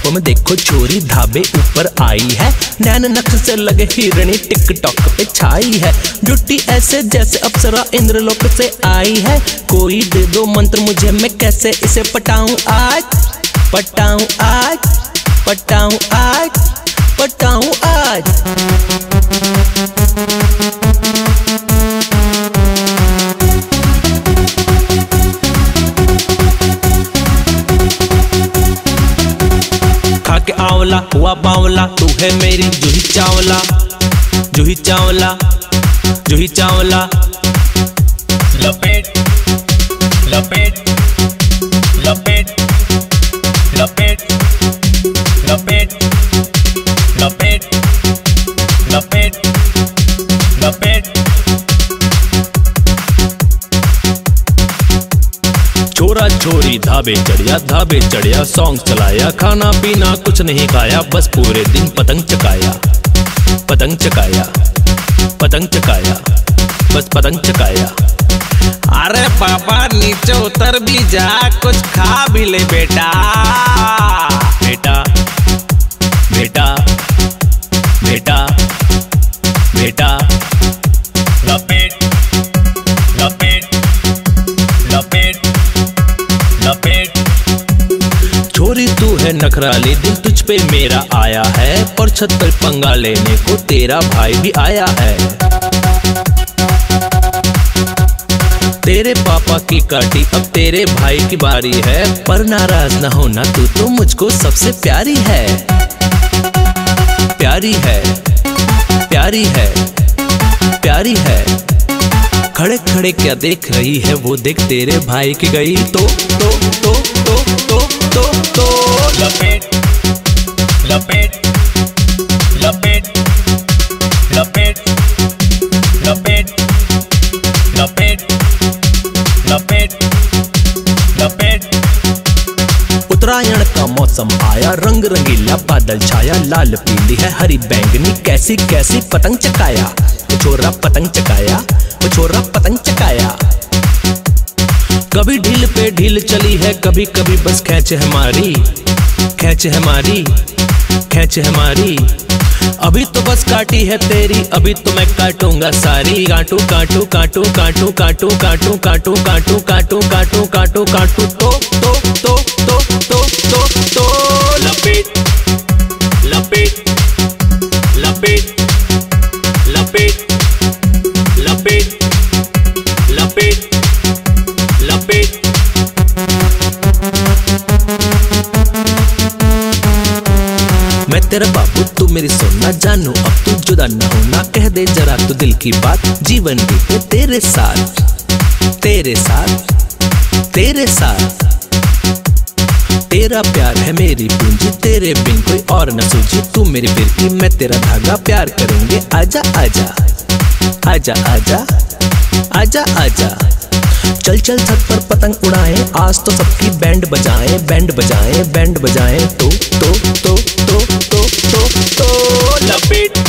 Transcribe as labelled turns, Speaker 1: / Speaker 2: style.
Speaker 1: में देखो छोरी ढाबे ऊपर आई है, नैन नक्श से लगे हिरणी टिकटॉक पे छाई है, जुटी ऐसे जैसे अप्सरा इंद्रलोक से आई है। कोई दे दो मंत्र मुझे, मैं कैसे इसे पटाऊं आज, पटाऊं आज, पटाऊं आज, पटाऊं आज। खाके आंवला हुआ बावला, तू है मेरी जूही चावला, जूही चावला, जूही चावला।
Speaker 2: लपेट लपेट लपेट लपेट लपेट लपेट लपेट लपेट।
Speaker 1: छोरा छोरी ढाबे चढ़िया, सॉन्ग चलाया, खाना पीना कुछ नहीं खाया, बस पूरे दिन पतंग चकाया, पतंग चकाया, पतंग चकाया, बस पतंग चकाया।
Speaker 2: अरे पापा नीचे उतर भी जा, कुछ खा भी ले बेटा।
Speaker 1: बेटा बेटा बेटा बेटा।
Speaker 2: लपेट लपेट लपेट लपेट।
Speaker 1: छोरी तू है नखराली, दिल तुझ पे मेरा आया है, पर छत पर पंगा लेने को तेरा भाई भी आया है। तेरे पापा की काटी अब तेरे भाई की बारी है, पर नाराज न होना तू तो मुझको सबसे प्यारी है, प्यारी है, प्यारी है, प्यारी है। खड़े खड़े क्या देख रही है, वो देख तेरे भाई की गई तो
Speaker 2: लपेट लपेट लपेट लपेट लपेट लपेट लपेट लपेट।
Speaker 1: उत्तरायण का मौसम आया, रंग रंगीला बादल छाया, लाल पीली है हरी बैंगनी, कैसी कैसी पतंग चकाया, वो छोरा पतंग चकाया, वो छोरा पतंग चकाया। कभी ढील पे ढील चली है, कभी कभी बस खैच है हमारी, खैच है हमारी, खैच है हमारी। अभी तो बस काटी है तेरी, अभी तो मैं काटूंगा सारी, काटू काटू काटू काटू काटू काटू काटू काटू काटू काटू काटू काटू तो
Speaker 2: लपेट लपेट लपेट लपेट लपेट लपेट लपेट।
Speaker 1: मैं तेरा बाबू तू मेरी सोना, जानू अब तू जुदा न होना, कह दे जरा तू दिल की बात, जीवन बीते तेरे साथ, तेरे साथ, तेरे साथ। तेरा प्यार है मेरी पूंजी, तेरे बिन कोई और न सूझी, तू मेरी फिरकी मैं तेरा धागा, प्यार करेंगे आजा आजा आजा आजा आजा आजा। चल चल छत पर पतंग उड़ाएं, आज तो सबकी बैंड बजाएं, बैंड बजाएं, बैंड बजाएं तो लपेट